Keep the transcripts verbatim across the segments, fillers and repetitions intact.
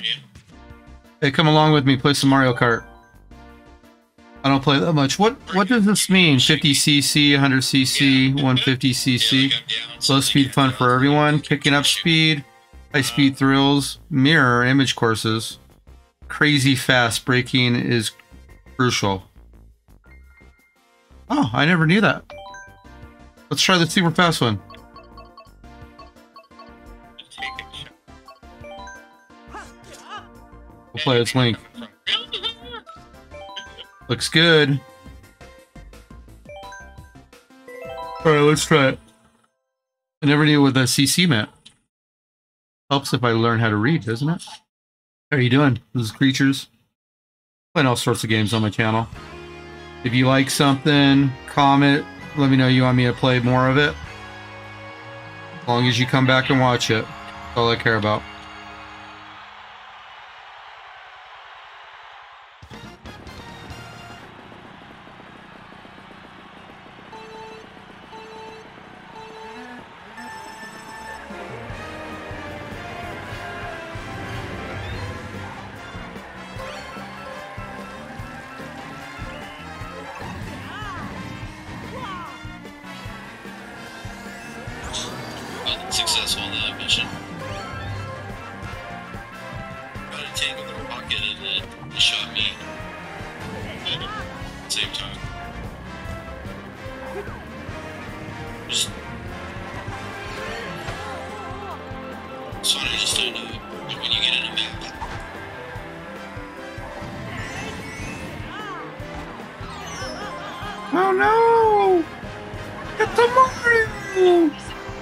Hey, come along with me, play some Mario Kart. I don't play that much. What what does this mean? fifty C C, one hundred C C, one fifty C C. Low speed fun for everyone. Picking up speed. High speed thrills. Mirror image courses. Crazy fast braking is crucial. Oh, I never knew that. Let's try the super fast one. We'll play as Link. Looks good. Alright, let's try it. I never knew what the C C meant. Helps if I learn how to read, doesn't it? How are you doing? This is Creatures. Playing all sorts of games on my channel. If you like something, comment. Let me know you want me to play more of it. As long as you come back and watch it. That's all I care about. Successful in that mission. Got a tank with a rocket and it, it shot me at the same time. Just so I just don't know like when you get in a map. Oh no! It's a Mario!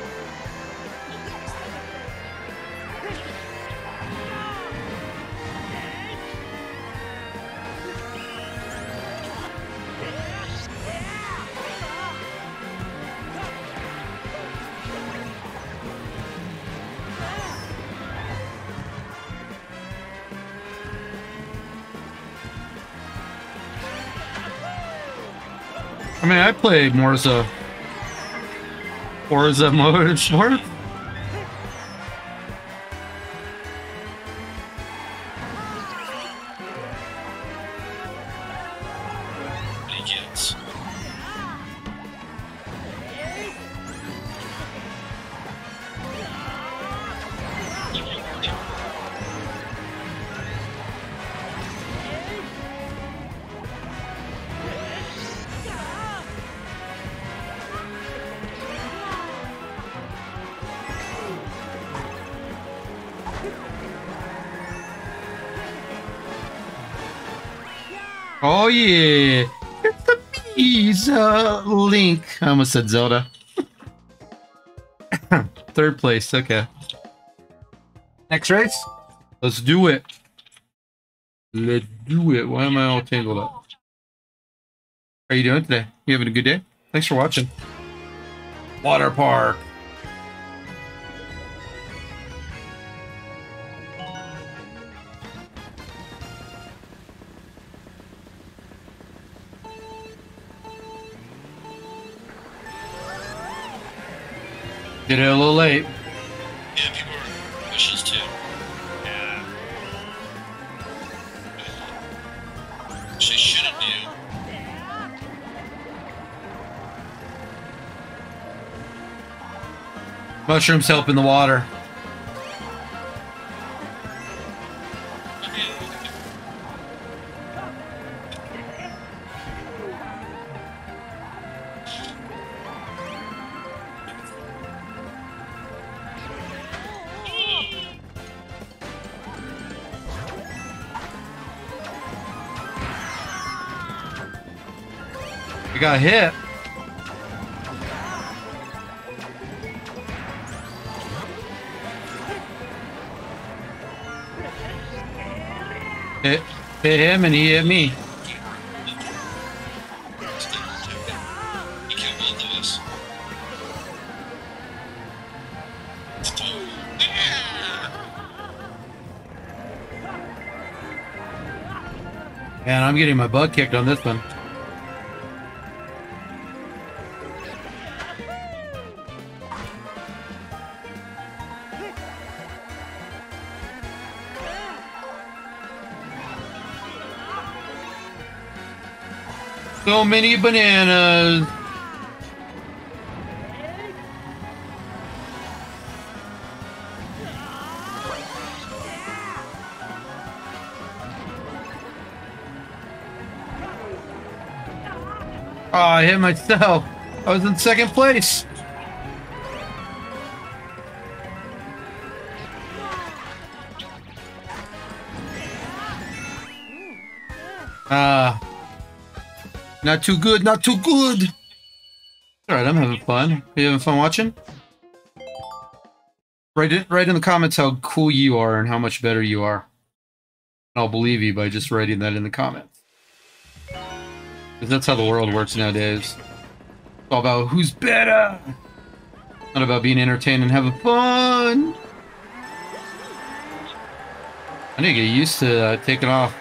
I mean, I play Forza. Forza Motorsport. Begins. Oh yeah, it's the bees, uh, Link. I almost said Zelda. Third place, okay. Next race? Let's do it. Let's do it. Why am I all tangled up? How are you doing today? You having a good day? Thanks for watching. Water park. Did it a little late. Yeah, people are wishes too. Yeah. Which they shouldn't do. Mushrooms help in the water. I got hit. Hit, hit him and he hit me. He killed both of us. Man, I'm getting my butt kicked on this one. So many bananas. Oh, I hit myself. I was in second place. Ah. Not too good, not too good. Alright, I'm having fun. Are you having fun watching? Write it, write in the comments how cool you are and how much better you are. I'll believe you by just writing that in the comments. Because that's how the world works nowadays. It's all about who's better! Not about being entertained and having fun! I need to get used to uh, taking off.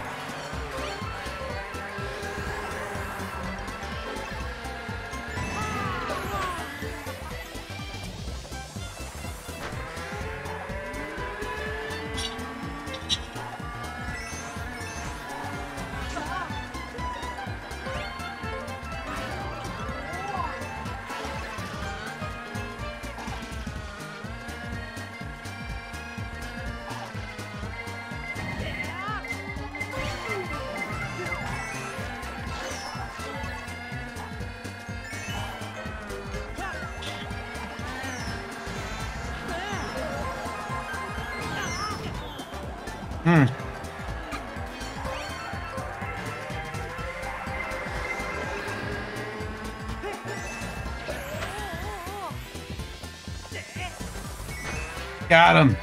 Hmm. Got him.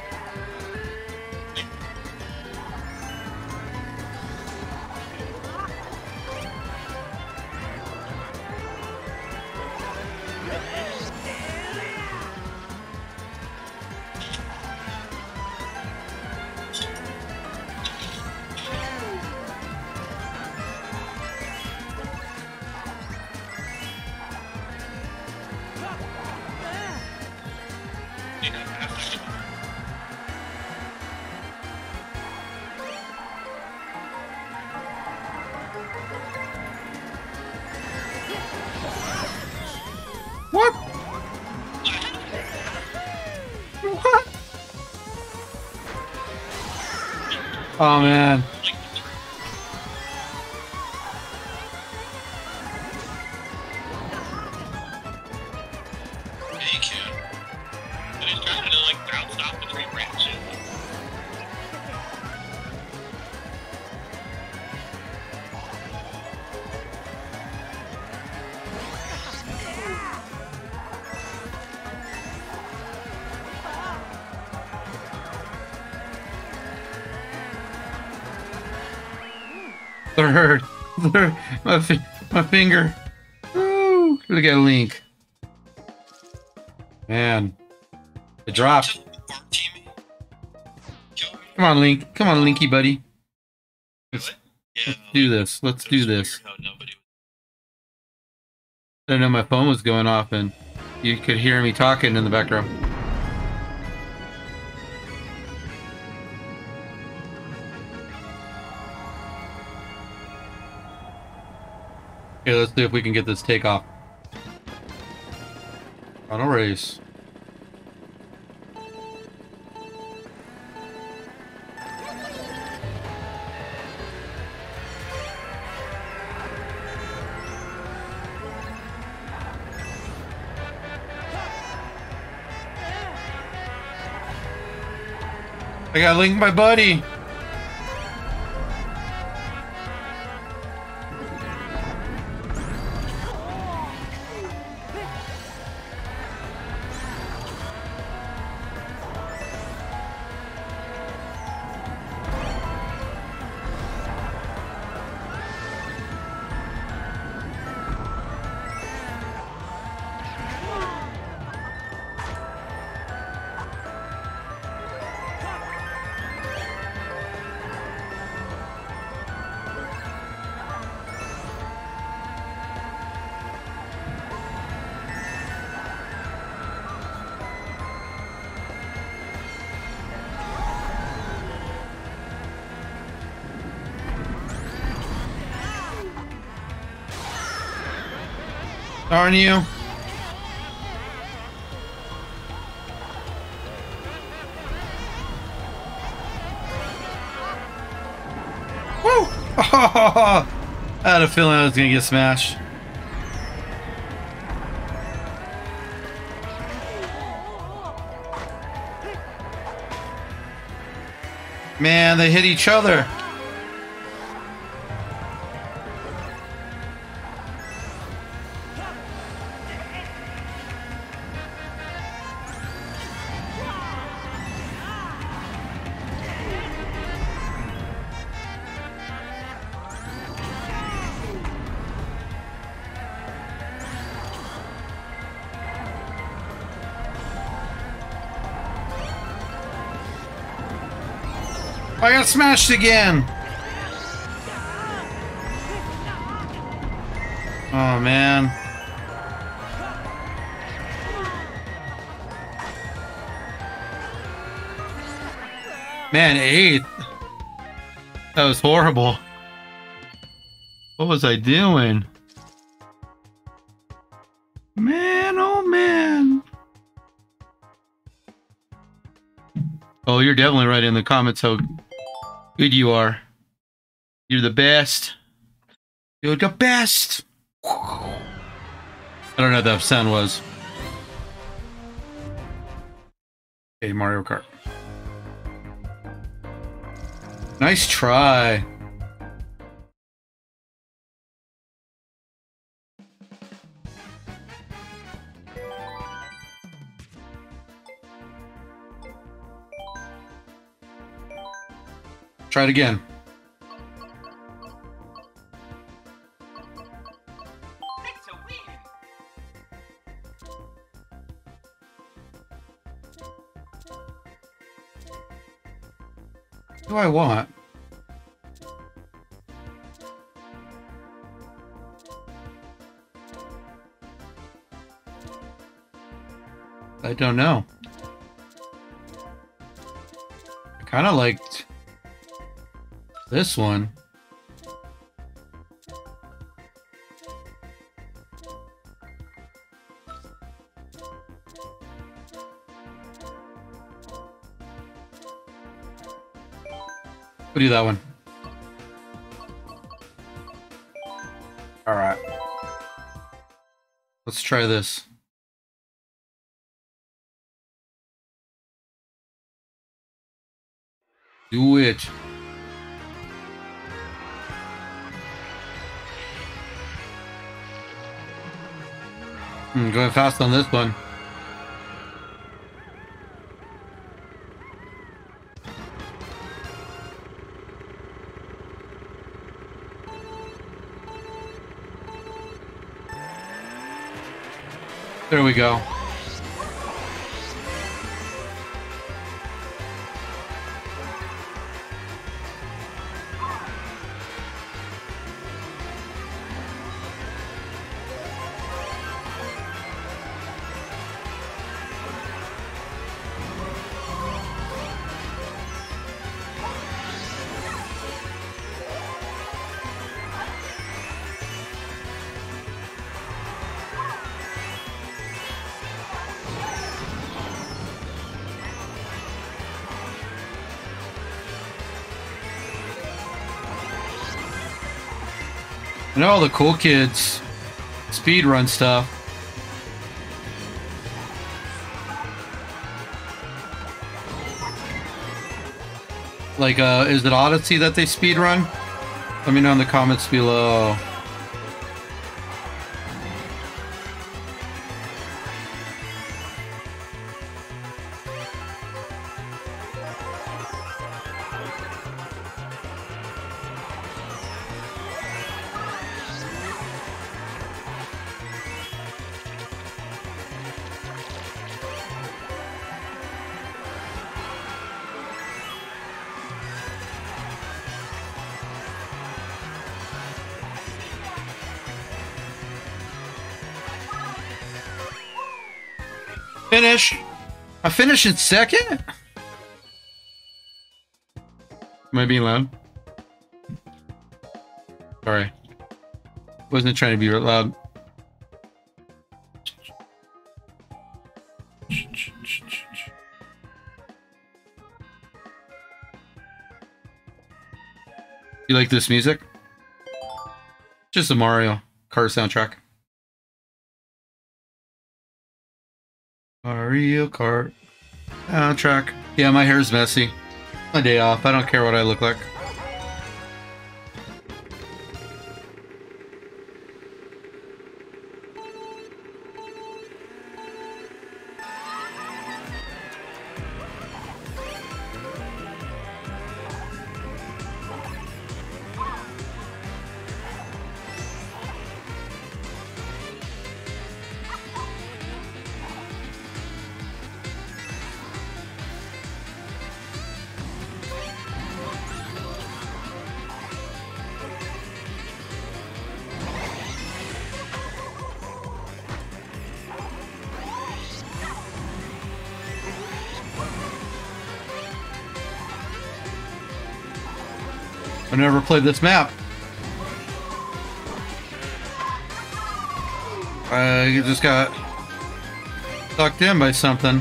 What? What? Oh man. Yeah, you can. And he's trying to like bounce off between branches. Third. Third. My, fi my finger. Woo. Look at Link. Man. It dropped. Come on, Link. Come on, Linky buddy. Let's, let's do this. Let's do this. I didn't know my phone was going off and you could hear me talking in the background. Okay, let's see if we can get this takeoff. Final race. I got Link, my buddy. Aren't you? Woo! I had a feeling I was gonna get smashed. Man, they hit each other. I got smashed again. Oh man. Man, eighth. That was horrible. What was I doing? Man, oh man. Oh, you're definitely right in the comments how good you are. You're the best. You're the best. I don't know what that sound was. Okay, Mario Kart. Nice try. Try it again. What do I want? I don't know. I kind of liked this one. We'll do that one. All right. Let's try this. Do it. Hmm, going fast on this one. There we go. I know all the cool kids speedrun stuff. Like, uh, is it Odyssey that they speedrun? Let me know in the comments below. Finish. I finished in second? Am I being loud? Sorry. Wasn't trying to be loud. You like this music? Just a Mario Kart soundtrack. Mario Kart soundtrack. Yeah, my hair's messy. My day off. I don't care what I look like. I've never played this map. I just got sucked in by something.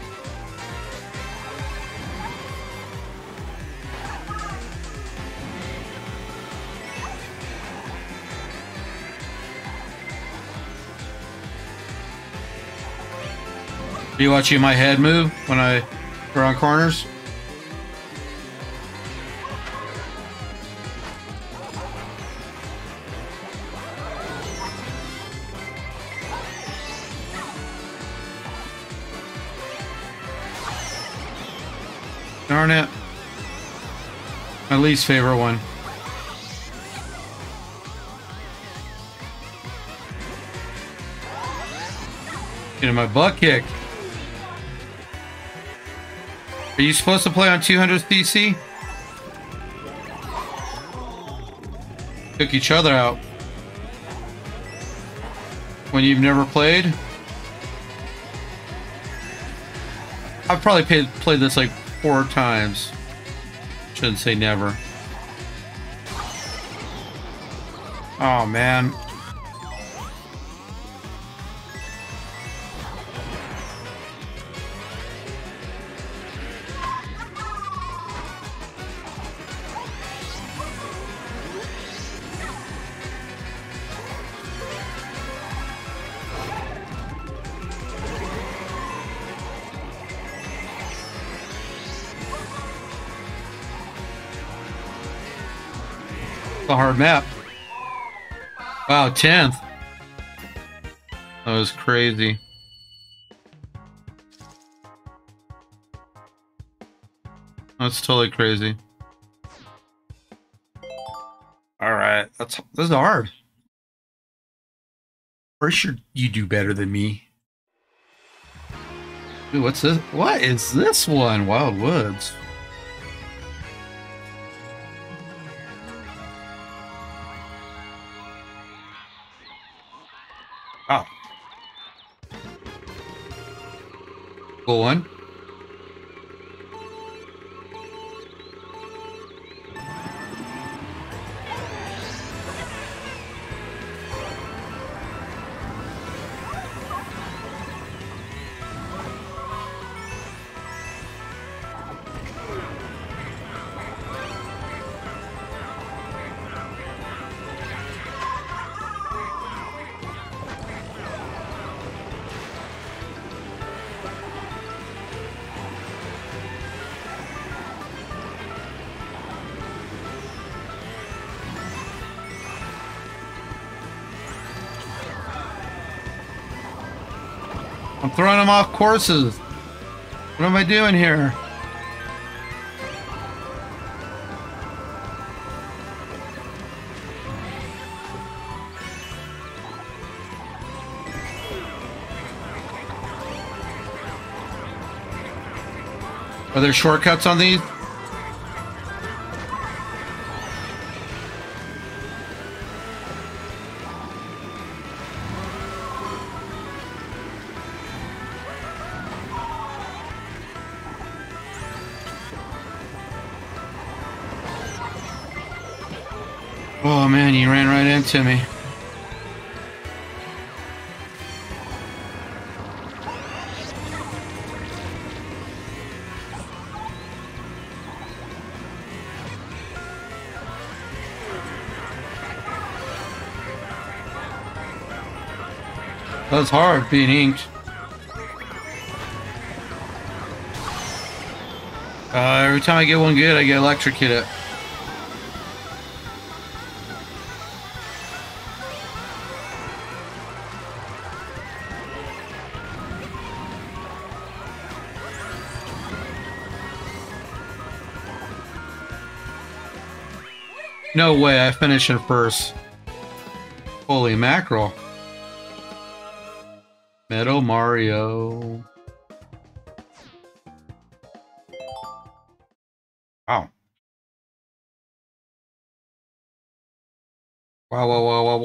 Are you watching my head move when I go around corners? Darn it. My least favorite one. Getting my butt kicked. Are you supposed to play on two hundred C C? Took each other out. When you've never played? I've probably played, played this like four times. Shouldn't say never. Oh man. A hard map. Wow, tenth. That was crazy. That's totally crazy. All right, that's this is hard. Pretty sure you do better than me. Dude, what's this? What is this one? Wild Woods. Oh. Cool one. I'm throwing them off courses. What am I doing here? Are there shortcuts on these? Oh man, you ran right into me. That's hard being inked. Uh, every time I get one good, I get electrocuted. No way, I finished in first. Holy mackerel. Metal Mario. Wow. Wow, wow, wow, wow,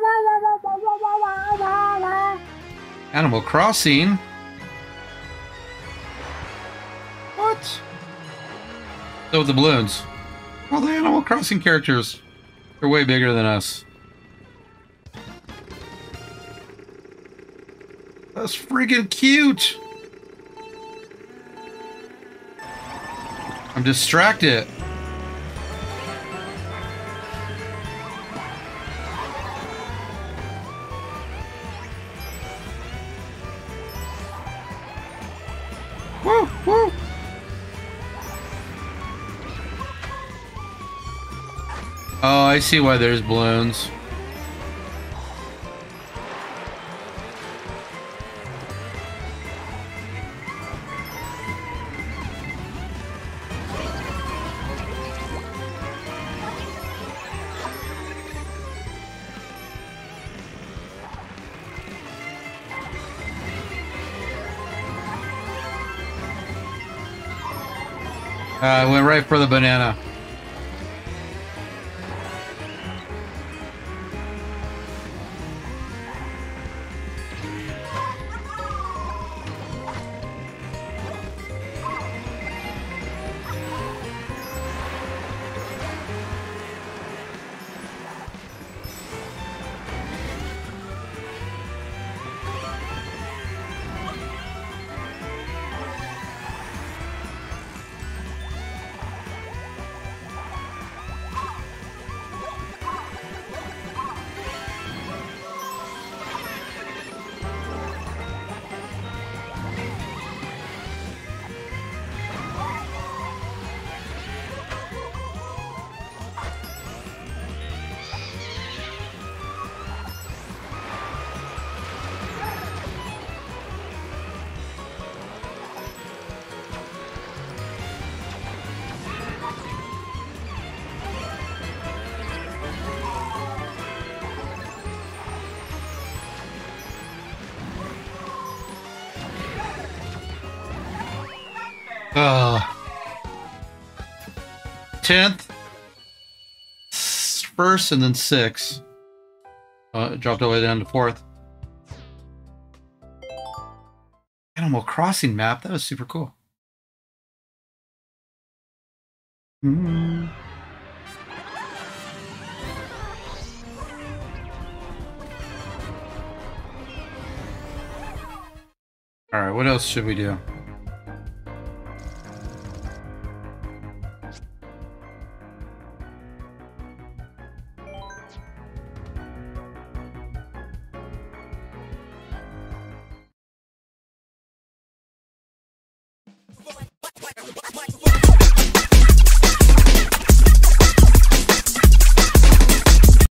wow. Animal Crossing? What? So with the balloons. Well, the Animal Crossing characters are way bigger than us. That's freaking cute! I'm distracted. Woo! Woo! Oh, I see why there's balloons. Uh, I went right for the banana. Uh, tenth, first, and then six. Uh, it dropped all the way down to fourth. Animal Crossing map. That was super cool. Mm. All right, what else should we do?